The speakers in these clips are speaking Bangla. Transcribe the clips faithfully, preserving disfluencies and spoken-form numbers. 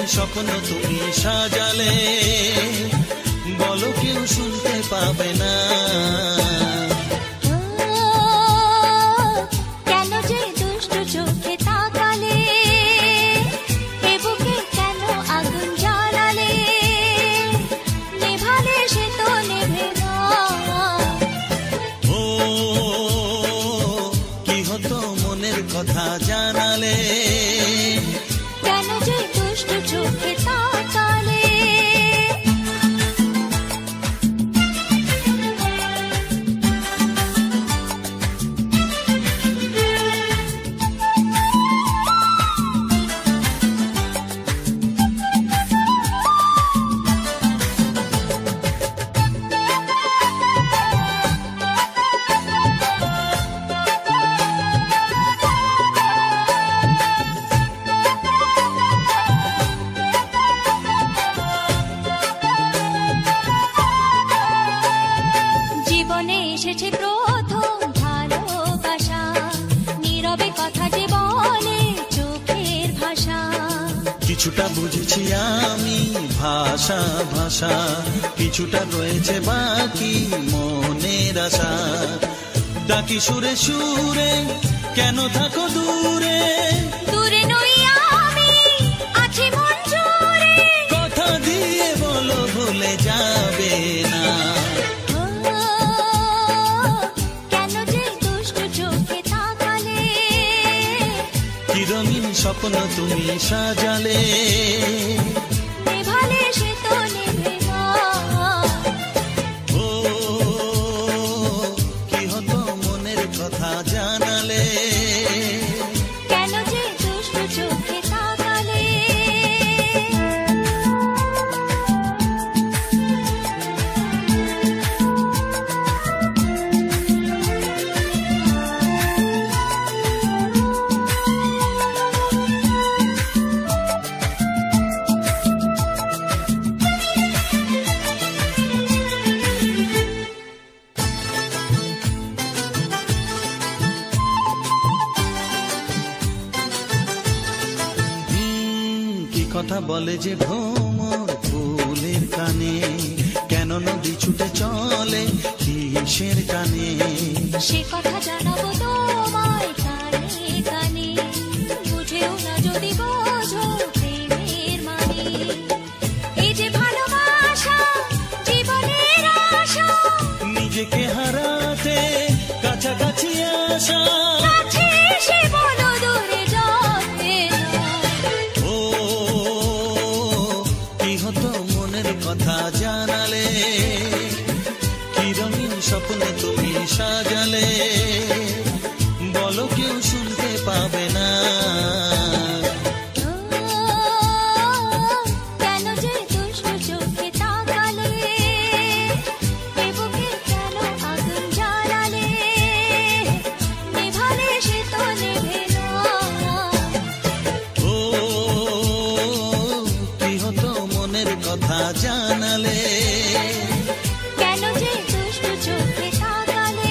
স্বপ্ন তুমি সাজালে বলো কেউ শুনতে পাবে না। কেন যে দুষ্টু চোখে তাকালে, এ বুকে কেন আগুন জ্বালালে, নেভালে সে তো নেভে না। ও কি হতো মনের কথা জানালে, কেন যে দুষ্টু চোখে তাকালে। জীবনে এসেছে প্রথম ভালোবাসা, নীরবে কথা যে বলে চোখের ভাষা। কিছুটা বুঝেছি আমি ভাষা ভাষা, কিছুটা রয়েছে বাকি মনের আশা। ডাকি সুরে সুরে কেন থাকো দূরে, দূরে নই আমি আছি মন জুড়ে। কথা দিয়ে বলো ভুলে যাবে না। কেন যে দুষ্টু চোখে তাকালে, কি রঙিন স্বপ্ন তুমি সাজালে নেভালে সে তো নেভে না। ও কি হতো মনের কথা জানালে, কেন যে দুষ্টু চোখে তাকালে। হুম, কি কথা বলে যে ভ্রমর ফুলের কানে, কেন নদী ছুটে চলে কিসের কানে। সে কথা জানাবো তোমায় কানে কানে, বুঝেও না যদি বোঝো প্রেমের মানে। এই যে ভালোবাসা জীবনের আশা, নিজেকে হারাতে কাছাকাছি আসা। কাছে এসে বলো দূরে যাবে না। ও কি হতো মনের কথা জানালে, কি রঙিন স্বপ্ন তুমি সাজালে বলো কেউ শুনতে পাবে না। কেন যে দুষ্টু চোখে তাকালে, এ বুকে কেন আগুন জ্বালালে, নেভালে সে তো নেভে না। ও কি হতো মনের কথা জানালে, কেন যে দুষ্টু চোখে তাকালে।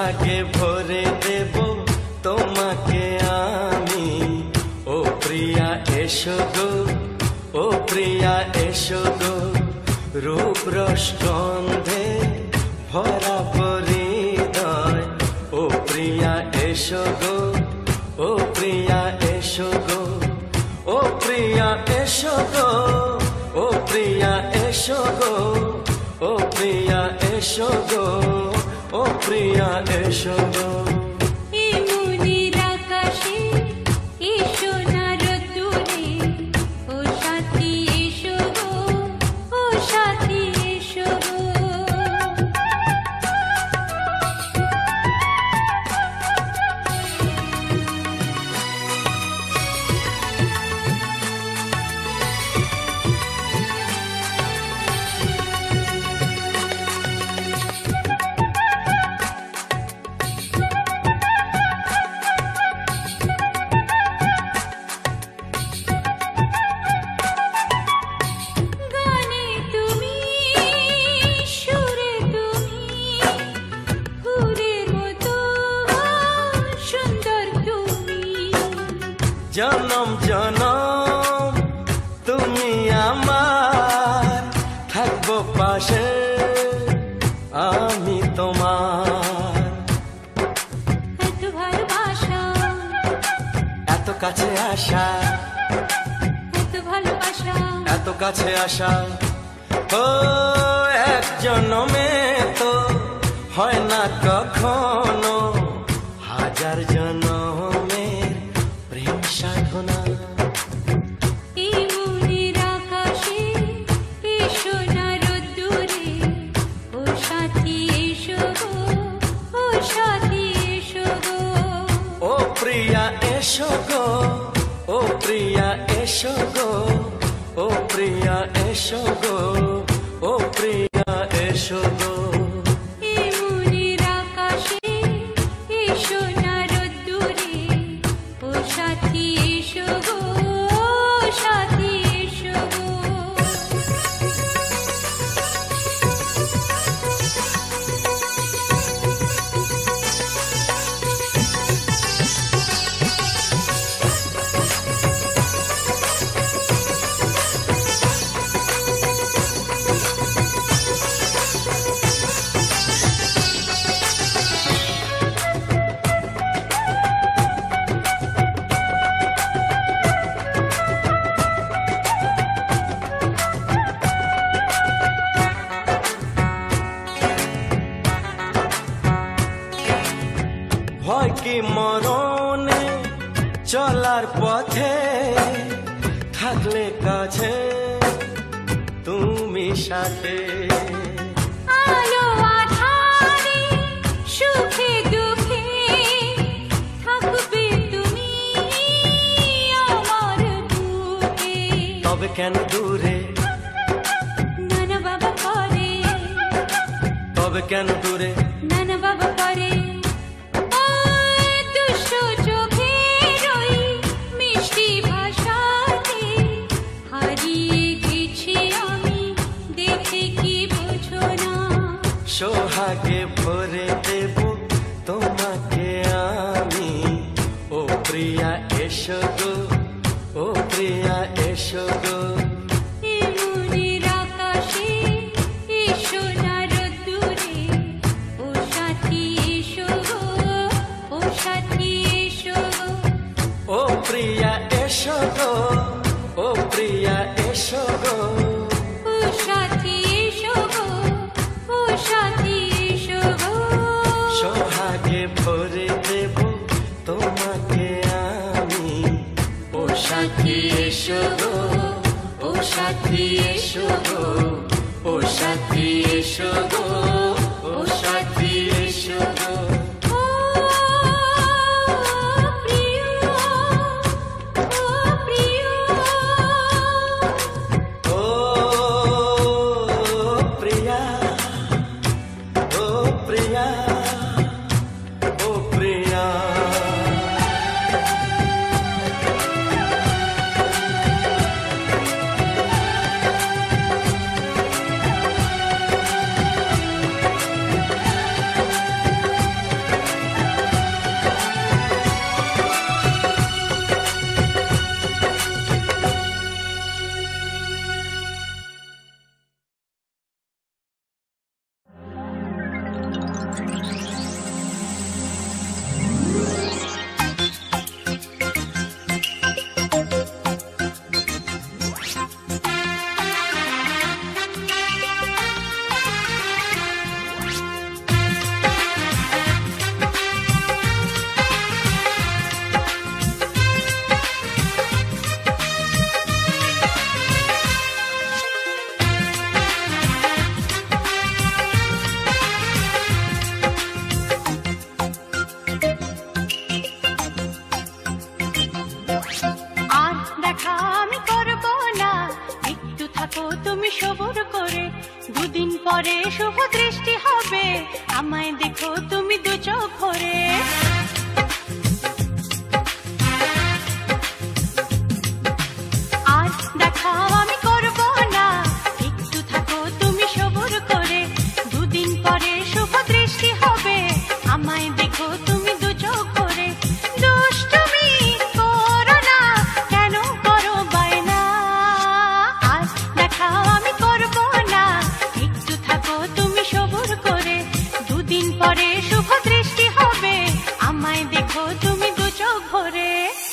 সোহাগে ভরে দেব তোমাকে আমি। ও প্রিয়া এসো গো, ও প্রিয়া এসো গো, রূপ রস গন্ধে ভরা হৃদয়। ও প্রিয়া এসো গো, ও প্রিয়া এসো গো, ও প্রিয়া এসো গো, ও প্রিয়া এসো গো, ও প্রিয়া এসো গো, ও প্রিয়া এসো গো। এই মনির আকাশে এসো না রোদ্দুরে, ও সাথী এসো গো, ও সাথী এসো গো। গানে তুমি, সুরে তুমি, ফুলের মতো সুন্দর তুমি। জনম জনম তুমি আমার, থাকবো পাশে আমি তোমার। এত ভালোবাসা, এত কাছে আসা, এত ভালোবাসা, এত কাছে আসা, ও এক জনমে তো হয় না কখনো, হাজার জনমের প্রেম সাধনা। এই মনির আকাশে এসো না রোদ্দুরে, ও সাথী এসো গো, ও সাথী এসো গো। ও প্রিয়া এসো গো, ও প্রিয়া এসো গো, ও প্রিয়া এসো গো, ও প্রিয়া এসো গো। এই মনির আকাশে এসো না রোদ্দুরে, ও সাথী এসো গো, ও সাথী এসো গো। ভয় কি মরণে চলার পথে, থাকলে কাছে তুমি সাথে। আলো আঁধারে, সুখে দুঃখে, থাকবে তুমি আমার বুকে। তবে কেন দূরে, নানা বাবা করে, তবে কেন দূরে, নানা বাবা করে। ওই দুষ্টু চোখের ওই মিষ্টি ভাষাতে হারিয়ে গেছি আমি, দেখে কি বোঝো না। সোহাগে ভরে দেব তোমাকে আমি। ও প্রিয়া এসো গো, ও প্রিয়া এসো গো, এই মনির আকাশে এসো না রোদ্দুরে, ও সাথী এসো গো, ও সাথী এসো গো। ও প্রিয়া এসো গো, ও প্রিয়া এসো গো, ও সাথী এসো গো, ও সাথী এসো গো। সোহাগে ভরে দেব তোমাকে আমি। ও সাথী এসো গো, ও সাথী এসো গো, ও সাথী এসো গো, ও সাথী এসো গো। ও প্রিয়, ও প্রিয়, ও প্রিয়া, ও প্রিয়া, ও প্রিয়া। দুদিন পরে শুভ দৃষ্টি হবে, আমায় দেখো তুমি দু চোখ ভরে। আর দেখাও আমি করব না, একটু থাকো তুমি সবুর করে। দুদিন পরে শুভ দৃষ্টি হবে, আমায় দেখো তুমি দু চোখ ভরে। দুষ্টুমি করো না, কেন করো বায়না? আর দেখাও আমি করব না, একটু থাকো তুমি সবুর করে। দুদিন পরে শুভ দৃষ্টি হবে, আমায় দেখো তুমি দু চোখ ভরে।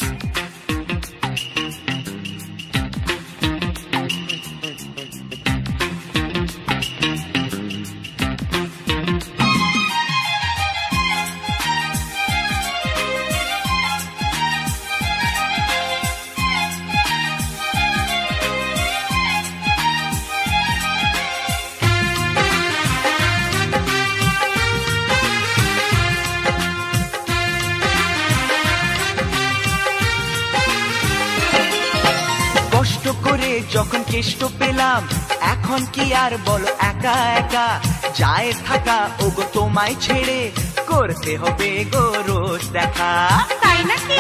কষ্ট করে যখন কেষ্ট পেলাম, এখন কি আর বলো একা একা যায় থাকা, ওগো তোমায় ছেড়ে করতে হবে গো রোজ দেখা। তাই নাকি?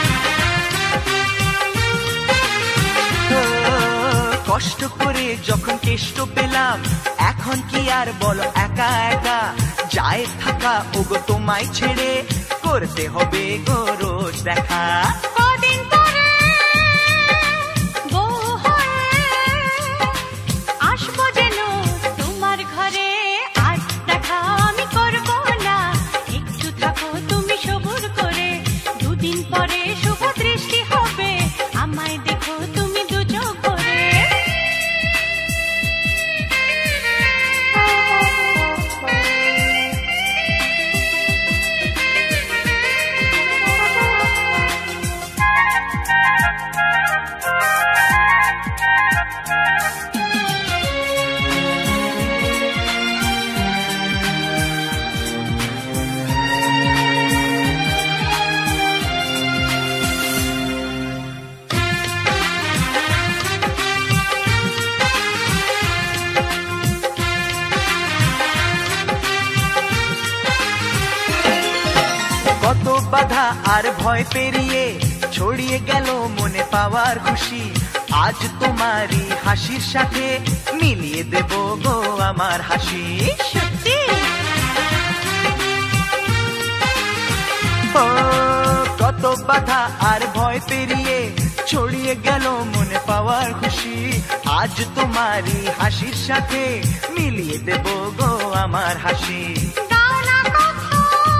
ও, কষ্ট করে যখন কেষ্ট পেলাম, এখন কি আর বলো একা একা যায় থাকা, ওগো তোমায় ছেড়ে করতে হবে গো রোজ দেখা। কদিন পরে বউ হয়ে আসবো যেন তোমার ঘরে। আর দেখা আমি করব না, একটু থাকো তুমি সবুর করে। দুদিন পরে শুভ দৃষ্টি হবে, আমায় দেখো তুমি দু চোখ ভরে। কত বাধা আর ভয় পেরিয়ে ছড়িয়ে গেল মনে পাওয়ার খুশি, আজ তোমারই হাসির সাথে মিলিয়ে দেব গো আমার হাসি। সত্যি? ও, কত বাধা আর ভয় পেরিয়ে ছড়িয়ে গেল মনে পাওয়ার খুশি, আজ তোমারই হাসির সাথে মিলিয়ে দেব গো আমার হাসি। দাও না কথা,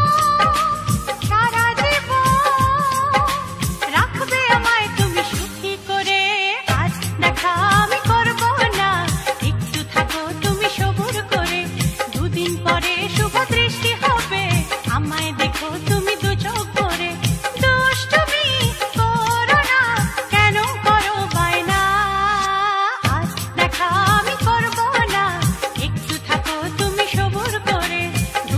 সারা জীবন রাখবে আমায় তুমি সুখী করে। আজ দেখা আমি করব না, একটু থাকো তুমি সবুর করে। দুদিন পরে শুভ দৃষ্টি হবে, আমায় দেখো তুমি দু চোখ ভরে। দুষ্টুমি করো না, কেন করো বায়না? আজ দেখা আমি করব না, একটু থাকো তুমি সবুর করে।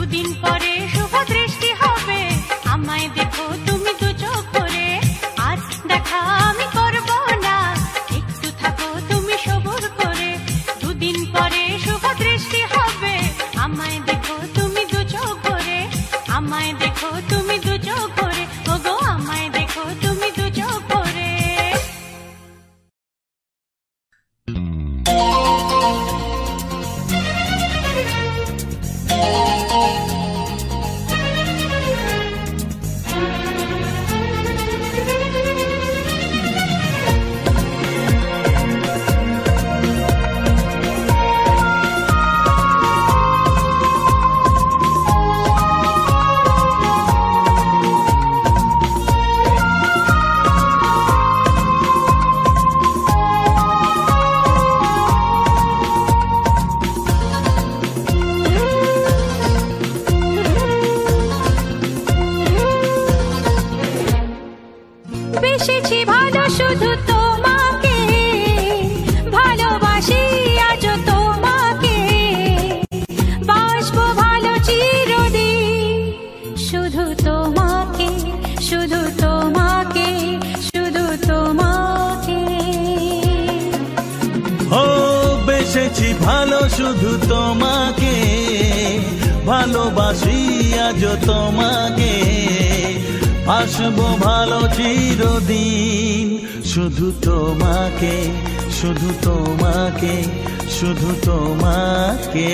শুধু তোমাকে, ভালোবাসি আজ তোমাকে, আসবো ভালো চিরদিন। শুধু তোমাকে, শুধু তোমাকে, শুধু তোমাকে।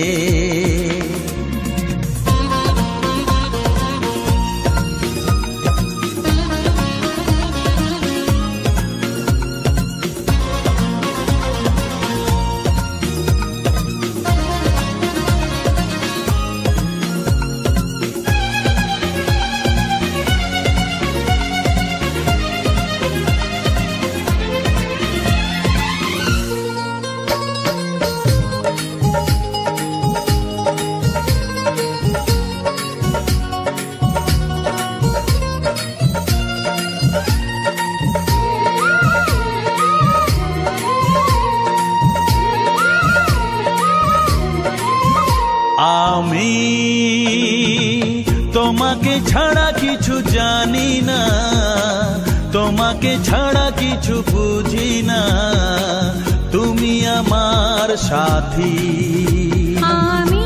আমি তোমাকে ছাড়া কিছু জানি না, তোমাকে ছাড়া কিছু বুঝি না, তুমি আমার সাথী। আমি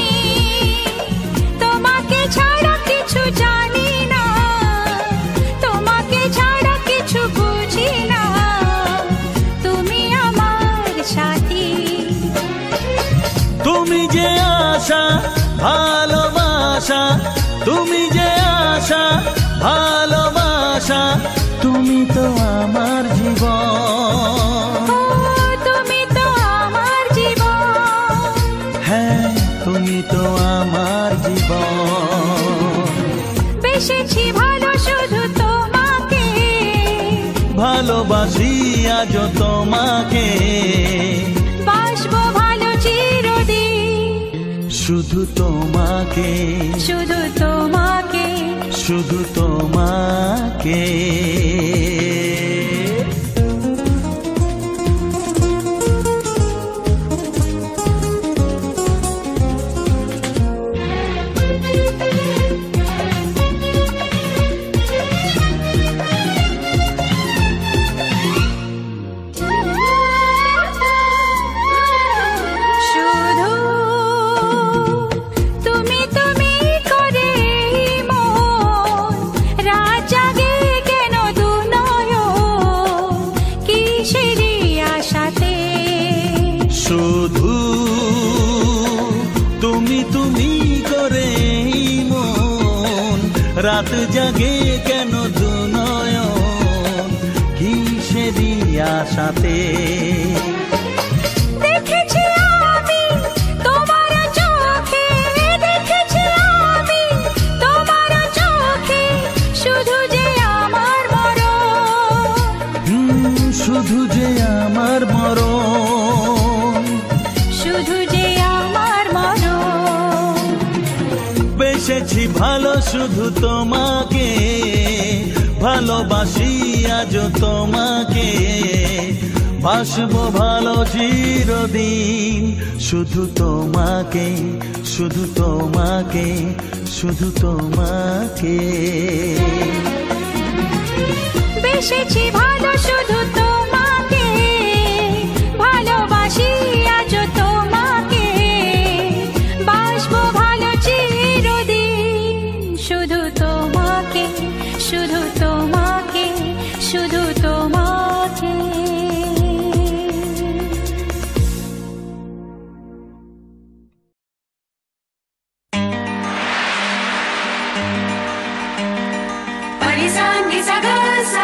তোমাকে ছাড়া কিছু জানি না, তোমাকে ছাড়া কিছু বুঝি না, তুমি আমার সাথী। তুমি যে আশা ভালোবাসা, তুমি যে আশা ভালোবাসা, তুমি তো আমার জীবন। ও তুমি তো আমার জীবন, হ্যাঁ তুমি তো আমার জীবন। বেসেছি ভালো শুধু তোমাকে, ভালোবাসি আজ তোমাকে, বাসবো ভালো চিরদিন। শুধু তোমাকে, শুধু তোমাকে, শুধু তোমাকে। শুধু তুমি তুমি করে মন রাত জাগে কেন দু নয়ন, কিসেরই আশাতে। শুধু তুমি তুমি করে মন রাত জাগে কেন দু নয়ন, কিসেরই আশাতে। দেখেছি আমি তোমার চোখে, দেখেছি আমি তোমার চোখে, শুধু যে আমার মরণ, হুম, শুধু যে আমার মরণ, শুধু যে আমার মরণ। বেসেছি ভালো শুধু তোমাকে, ভালোবাসি আজ তোমাকে, বাসবো ভালো চিরদিন। শুধু তোমাকে, শুধু তোমাকে, শুধু তোমাকে। বেসেছি ভালো শুধু তোমাকে, ভালোবাসি আজ তোমাকে, বাসবো ভালো চিরদিন। শুধু তোমাকে, শুধু তোমাকে, শুধু তোমাকে। Parisa, nisa, gasa.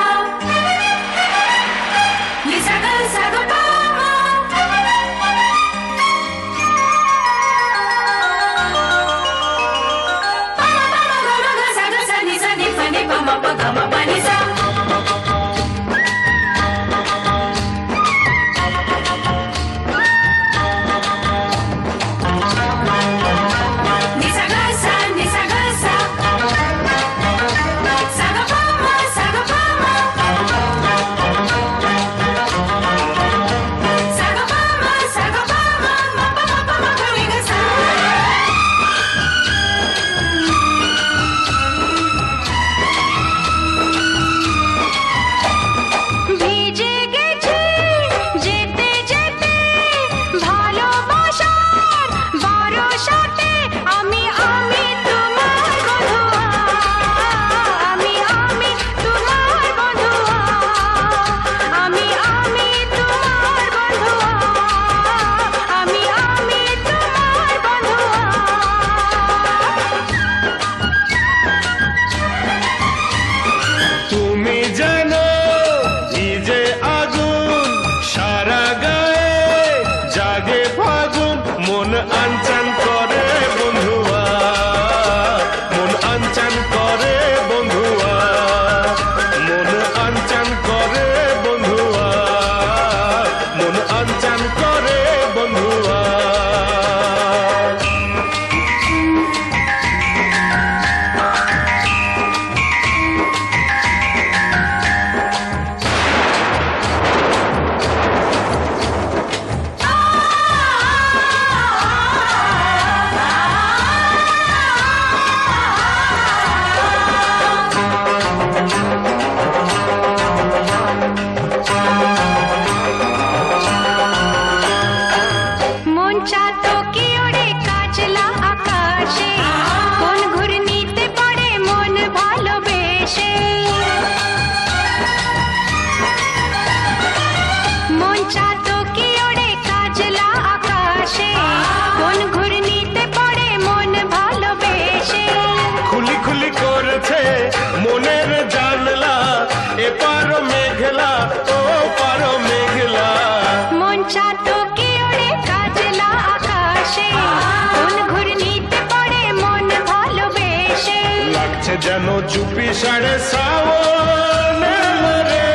Nisa, gasa, gopama. Pama, pama, gama, gasa, gasa, nisa, nipa, nipa, mapa, gama, panisa. Nisa, gasa, nisa, gasa. Saga, pama, saga, আনচান করে বন্ধুয়া, মন আনচান করে বন্ধুয়া, মন আনচান করে বন্ধুয়া, মন আনচান করে বন্ধুয়া। মন চাতো কি ওড়ে কাজলা আকাশে, কোন ঘূর্ণিতে পড়ে মন ভালোবেসে। মন চাতো কি ওড়ে কাজলা আকাশে, কোন ঘূর্ণিতে পড়ে মন ভালোবেসে। খুলি খুলি করছে মনের জানলা, এপার মেঘলা ও পার মেঘলা। মন চাতো কি ওড়ে কাজলা আকাশে, কোন ঘূর্ণিতে পড়ে মন ভালোবেসে। লাগছে যেন চুপি সাড়ে শ্রাবণ এলো রে।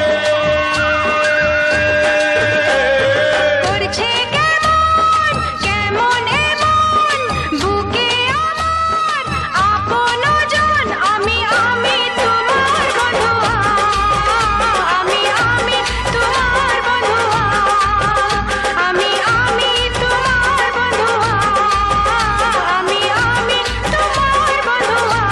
করছে কেমন কেমন এমন বুকে আমার আপন জন। আমি আমি তোমার বন্ধুয়া, আমি আমি তোমার বন্ধুয়া, আমি আমি তোমার বন্ধুয়া, আমি আমি তোমার বন্ধুয়া।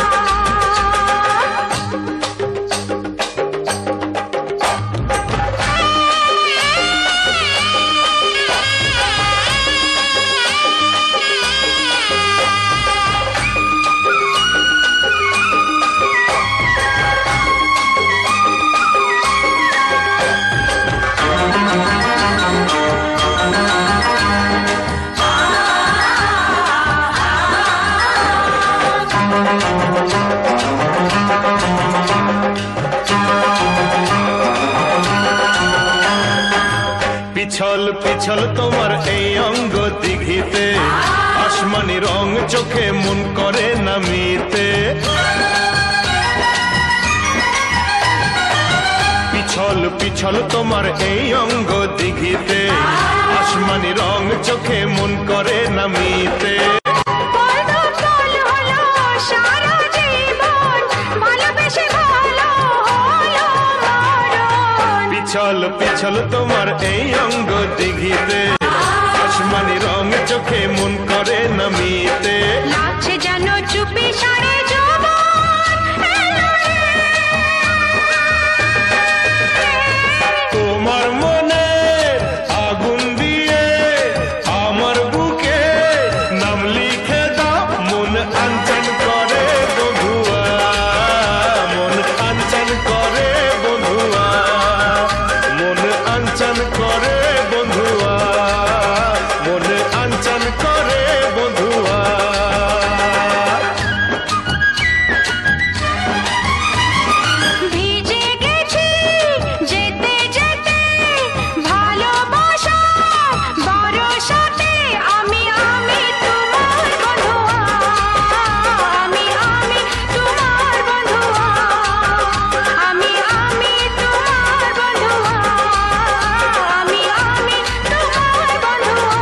পিছল পিছল তোমার এই অঙ্গ দিঘিতে, আসমানি রং চোখে মন করে নামিতে। পিছল পিছল তোমার এই অঙ্গ দিঘিতে, আসমানি রং চোখে মন করে নামিতে। পদতল হলো সারা জীবন, ভালোবেসে ভালো হলো মরণ। পিছল পিছল তোমার এই অঙ্গ দিঘিতে, আসমানি রং চোখে মন করে নামিতে। লাগছে যেন চুপি সারে যৌবন এলো রে। তোমার মনে আগুন দিয়ে আমার বুকে নাম লিখে দাও। মন আনচান করে বন্ধুয়া, মন আনচান করে বন্ধুয়া, মন আনচান করে বন্ধুয়া, মন আনচান করে বন্ধুয়া। ভিজে গেছি যেতে যেতে ভালোবাসা বরসাতে। আমি আমি তোমার বন্ধুয়া, আমি আমি তোমার বন্ধুয়া, আমি আমি তোমার বন্ধুয়া, আমি আমি তোমার বন্ধুয়া।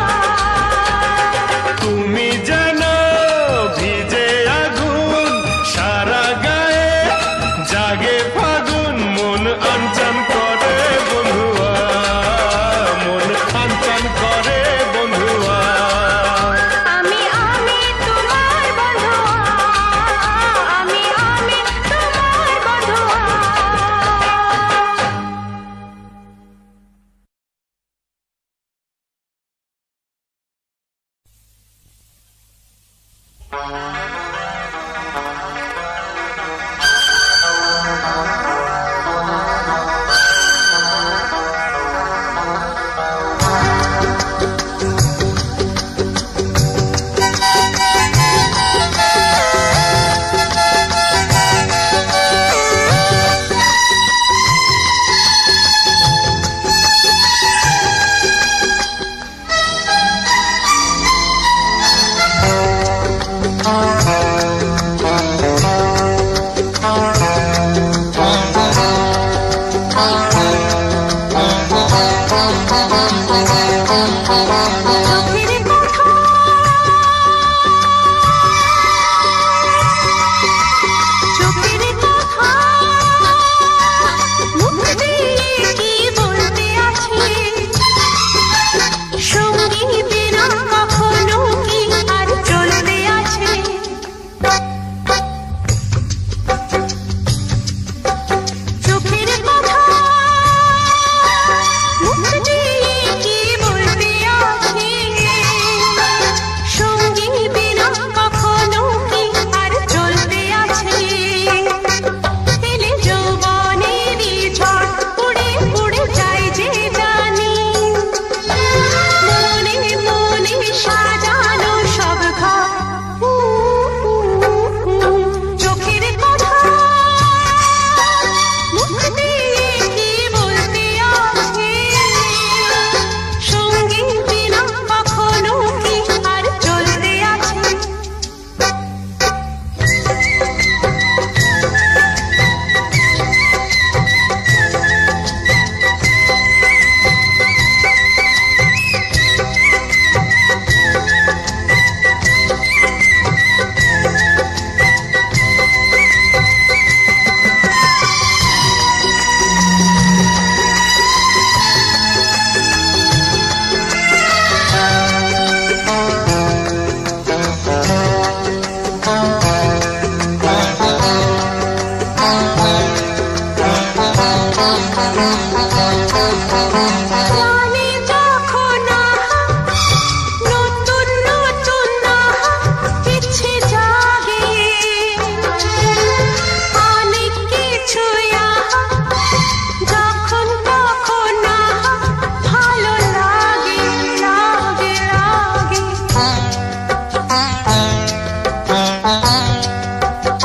তুমি জানো ভিজে আগুন সারা গায়ে, জাগে ফাগুন মন আনচান করে বন্ধুয়া, মন আনচান করে বন্ধুয়া। আমি আমি তোমার বন্ধুয়া, আমি আমি তোমার বন্ধুয়া।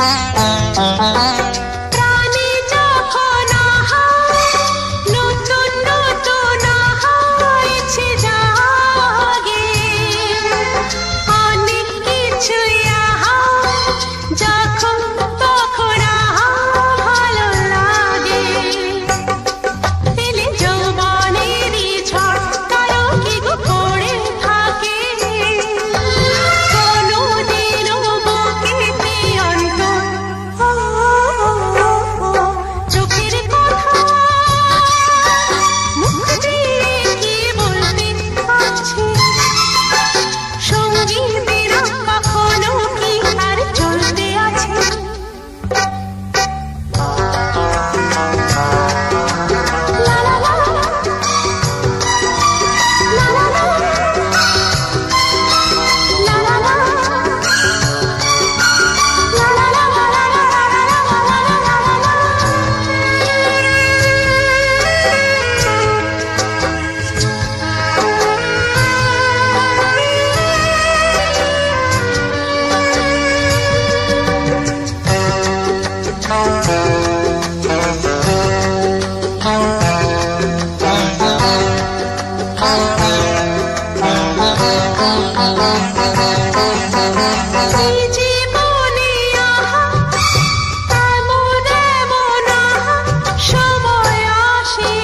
প্রাণে যখন আহার নতুন নতুন আহার ইচ্ছে জাগে, অনেক কিছুই আহার যখন তখন আহার ভালো লাগে। পেলে যৌবনেরই ঝড় কারো কি গো পড়ে থাকে, কোনোদিনও বুকে কি অন্তর চোখের কথা মুখ দিয়ে কি বলতে পারছি, সঙ্গী বিনা কখনো কি আর চলতে আছে। লা লা লা, লা লা লা, লা লা লা, লা লা লা, লা লা লা, লা লা লা, লা লা লা, লা লা লা। এই জীবনে আহা এমন এমন আহা সময় আসে,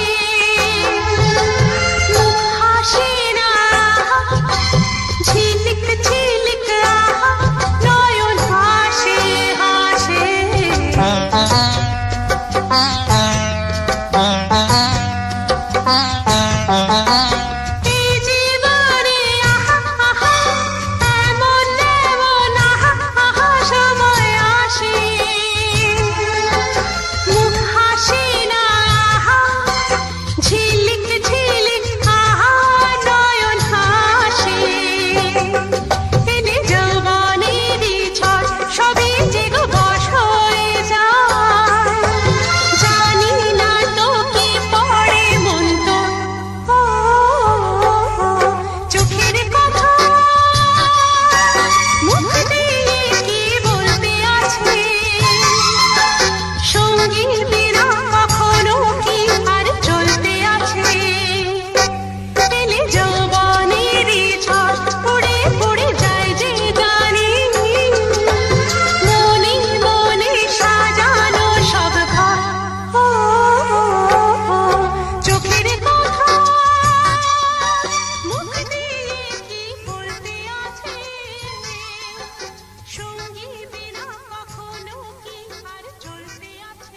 মুখ হাসে না আহা, ঝিলিক ঝিলিক আহা নয়ন হাসে হাসে। এই জীবনে আহা আহা এমন এমন আহা আহা সময় আসে, মুখ হাসে না আহা, ঝিলিক ঝিলিক আহা নয়ন হাসে। এলে যৌবনেরই ঝড় সবই যে গো বশ হয়ে যায়, জানি না তো কি পড়ে মন তো চোখের কথা মুখ দিয়ে কি বলতে আছে, সঙ্গী বিনা কখনো কি আর চলতে আছে। পেলে যৌবনেরই ঝড় উড়ে উড়ে যায় যে গানে, মনে মনে সাজানো সব ঘর চোখের কথা মুখ দিয়ে কি বলতে আছে, সঙ্গী বিনা কখনো কি আর চলতে আছে।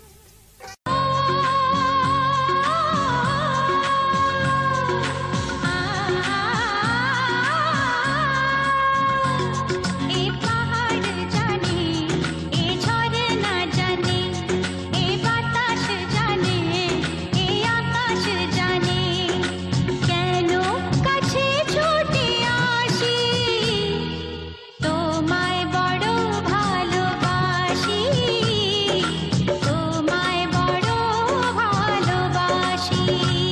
এ পাহাড় জানে, এ ঝরনা জানে, এ বাতাস জানে, এ আকাশ জানে, কেন কাছে ছুটে আসি, তোমায় বড় ভালোবাসি, তোমায় বড় ভালোবাসি।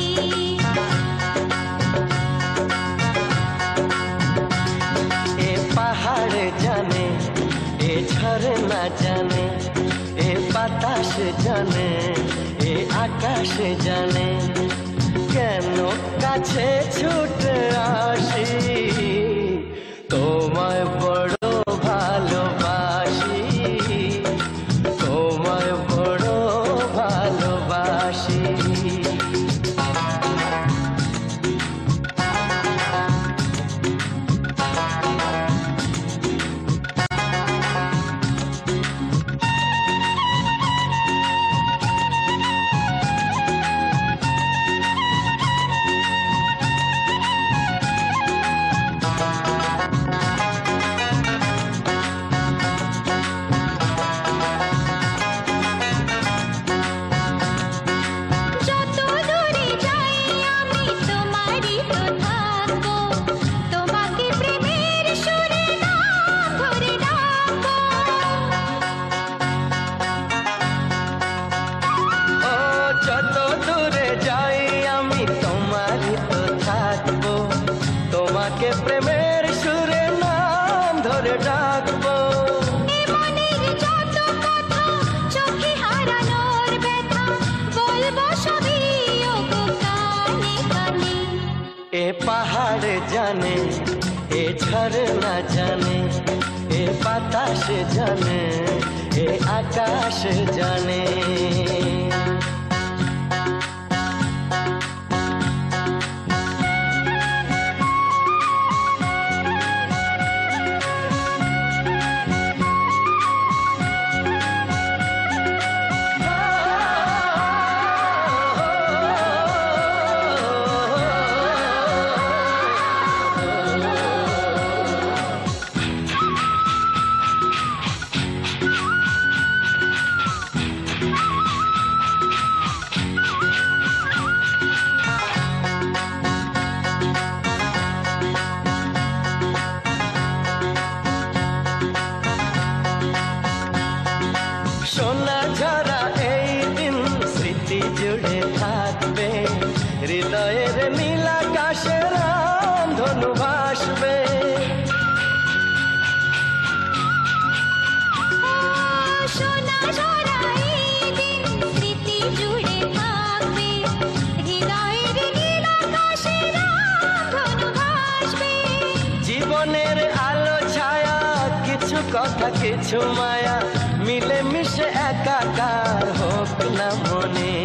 এ পাহাড় জানে, এ ঝরনা জানে, এ বাতাস জানে, এ আকাশ জানে, কেন কাছে ছুটে আসি, তোমায় বড় ভালোবাসি, তোমায় বড় ভালোবাসি। প্রেমের সুরে নাম ধরে ডাকবো। এ মনের যত ঝরনা জানে, এ বাতাস জানে, এ আকাশ জানে। সোনা ঝরা এই দিন স্মৃতি জুড়ে থাকবে, হৃদয়ের নীল আকাশে রামধনু ভাসবে। সোনা ঝরা এই দিন স্মৃতি জুড়ে থাকবে, হৃদয়ের নীল আকাশে রামধনু ভাসবে। জীবনের আলো ছায়া, কিছু কথা কিছু মায়া, মিলে মিশে একাকার হোক না মনে।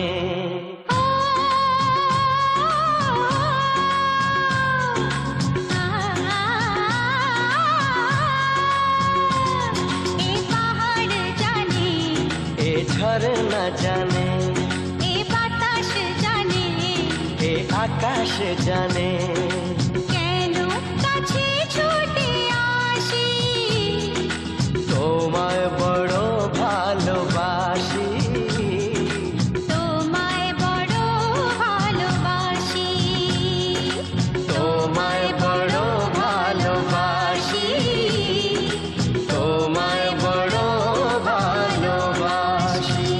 এ পাহাড় জানে, এ ঝরনা জানে, এ বাতাস জানে, এ আকাশ জানে। কেন কাছে ছুটে আসি, তোমায় বড় ভালোবাসি, তোমায় বড় ভালোবাসি, তোমায় বড় ভালোবাসি, তোমায় বড় ভালোবাসি।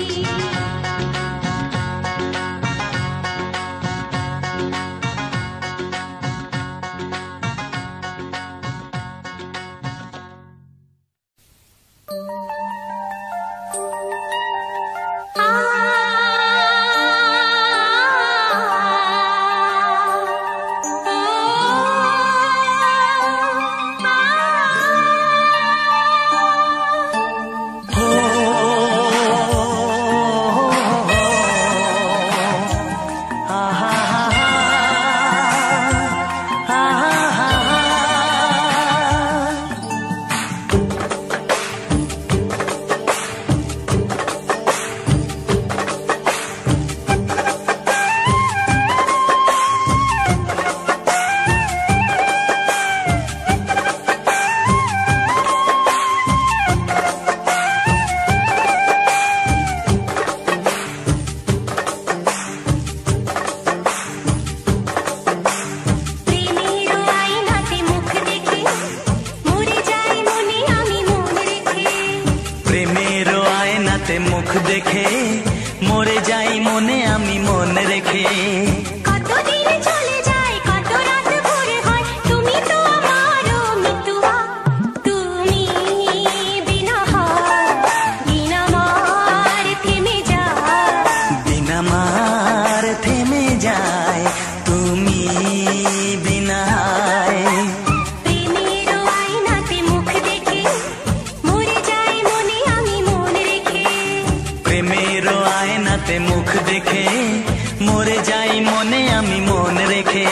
মুখ দেখে মরে যাই মনে আমি মন রেখে। কতদিন চলে যায়, কত রাত ভোর হয়, তুমি তো আমারও মিতুয়া, তুমি বিনা হয়, বিনা মার থেমে যায়, বিনা মার থেমে যায়, তুমি বিনা প্রেমের আয়নাতে মুখ দেখে মরে যাই মনে আমি মন রেখে। প্রেমের আয়নাতে মুখ দেখে মরে যাই মনে আমি মন রেখে।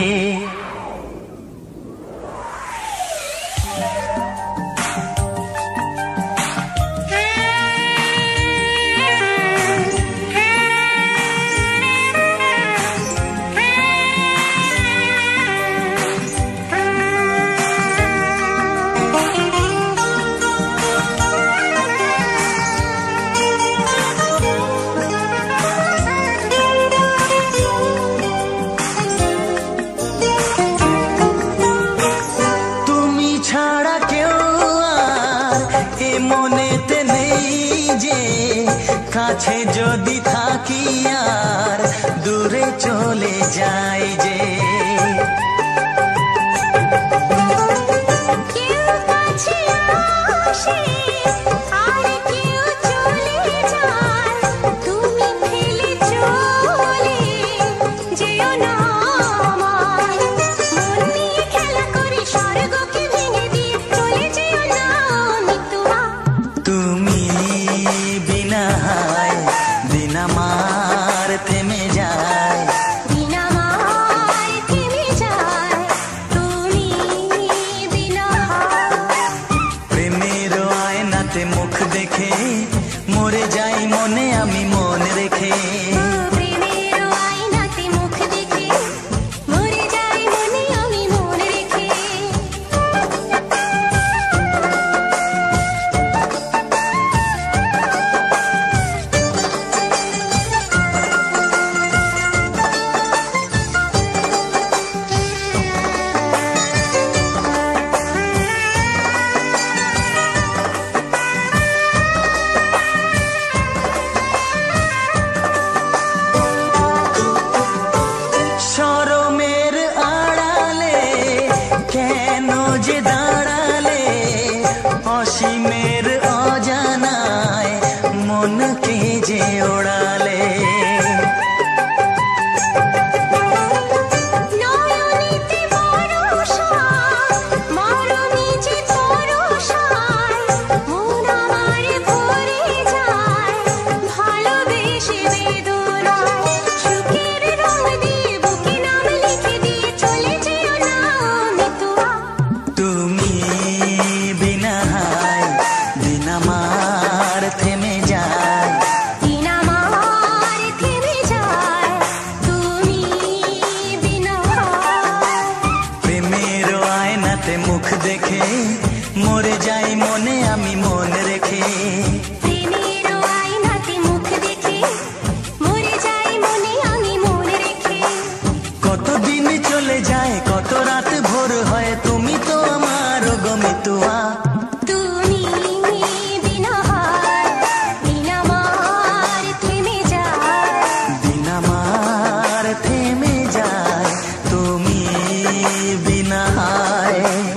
কাছে যদি থাকি আর দূরে চলে যাই যে, কেউ কাছে আসে আর কেউ চলে যায়, তুমি ফেলে চলে যেও না আমায়, মন নিয়ে খেলা করি সর মরে যাই মনে আমি মন রেখে। প্রেমেরও আয়নাতে মুখ দেখে মরে যাই মনে আমি মন রেখে। কত দিন চলে যায় কত রাত ভোর হয় তুমি তো আমার গমিতুয়া। তুমি বিনা হার দিন আমার থেমে যায়, দিন আমার থেমে যায় তুমি বিনা হায়।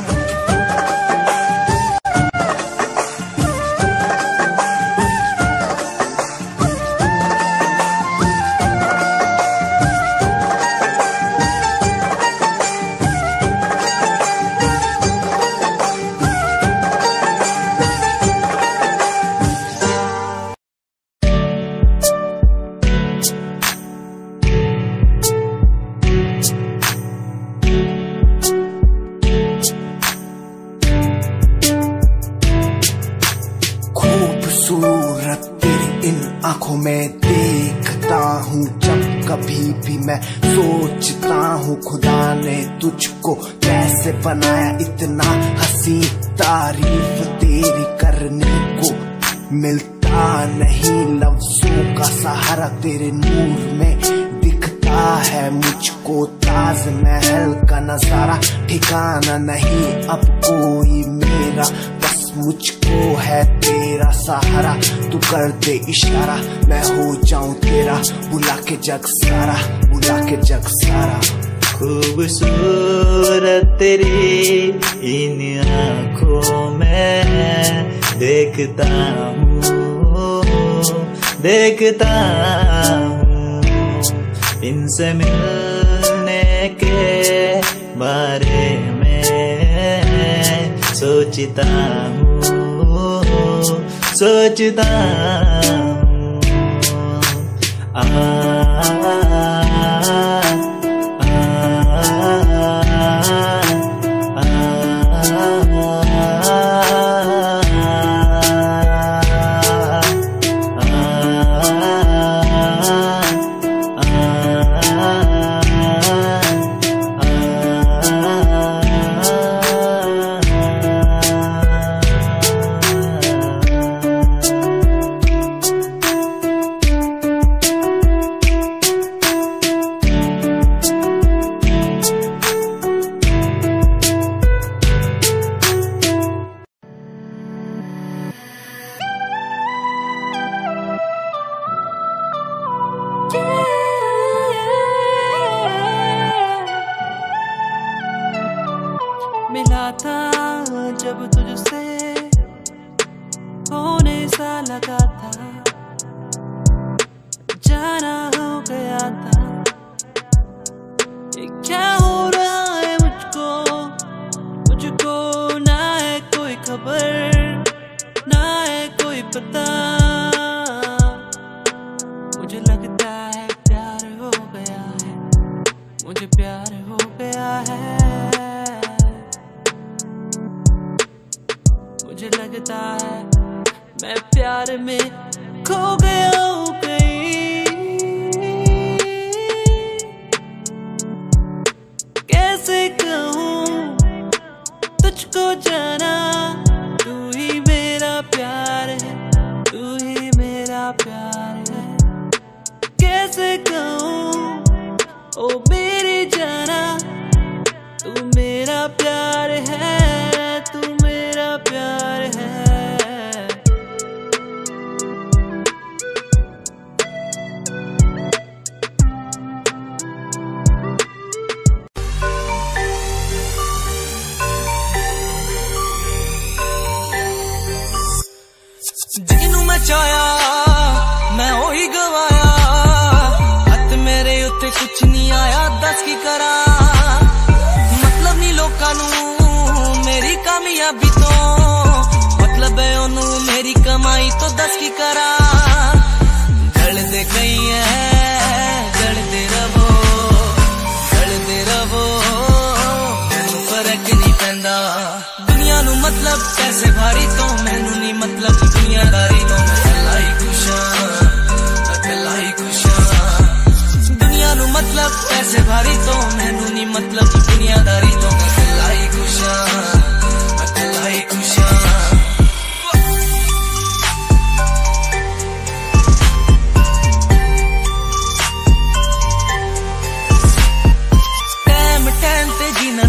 खूबसूरत तेरी इन आंखों में देखता हूँ जब कभी भी मैं सोचता हूँ खुदा ने तुझको कैसे बनाया इतना हंसी। तारीफ तेरी करने को मिलता नहीं लफ्जों का सहारा तेरे नूर में दिखता है मुझको ताजमहल का नजारा। ठिकाना नहीं अब कोई मेरा बस मुझको है तेरा सहारा। तू कर दे इशारा मैं हो जाऊं तेरा बुला के जग सारा, बुला के जग सारा। खूबसूरत तेरी इन आँखों में देखता हूँ देखता हूँ इनसे मिलने के बारे में सोचता हूँ सोचता हूँ। आ, आ, मिला था जब तुझसे होने सा लगा था, जाना हो गया था। ये क्या हो रहा है मुझको मुझको ना है कोई खबर ना है कोई पता। मुझे लगता है प्यार हो गया है, मुझे प्यार हो गया है। मुझे लगता है मैं प्यार में खो गया हूँ कहीं। कैसे कहूँ तुझको जाना तू ही मेरा प्यार है, तू ही मेरा प्यार है। कैसे कहूँ ओ मेरी जाना तू मेरा प्यार है, तू मेरा प्यार है। जिन्नू मैं चाया मैं ओही गवाया, हथ मेरे उत्ते कुछ नहीं आया दस की करा। मतलब नहीं लोकां नू मेरी कामयाबी तो, मतलब है ओनू मेरी कमाई तो दस की करा। जलदे कई है जलदे रवो जलदे रवो मैनू फर्क नहीं पैंदा। दुनिया नू मतलब पैसे भारी तो मैनू नहीं मतलब दुनियादारी तो मैं कला ही खुश हां, मैं कला ही खुश हां। दुनिया नू मतलब पैसे भारी तो मैनू नहीं मतलब दुनियादारी तो मैं कला ही खुश हां, मैं कला ही खुश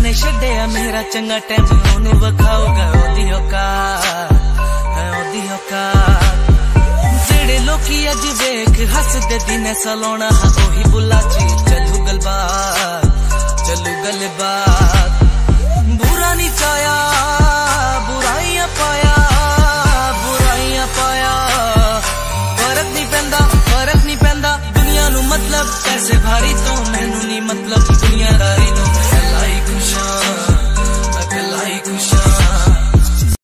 ने छड्डिया मेरा चंगा टाइम ओनू वखाओगा ओदी औकात है ओदी औकात जेड़े लोकी अज वेख हसदे दिने सलोना ओही बुला ची चलू गलबात चलू गलबात बुरा नहीं चाया बुराइयां पाया बुराइयां पाया फर्क नहीं पैंदा फर्क नहीं पैंदा दुनिया नू मतलब पैसे भारी तो